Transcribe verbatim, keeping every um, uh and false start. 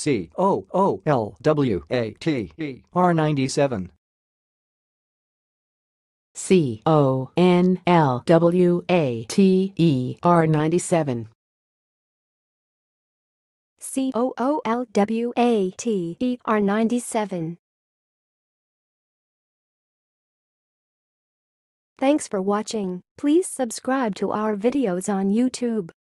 C O O L W A T E R ninety-seven. C O N L W A T E R ninety-seven. C O O L W A T E R ninety-seven. Thanks for watching. Please subscribe to our videos on YouTube.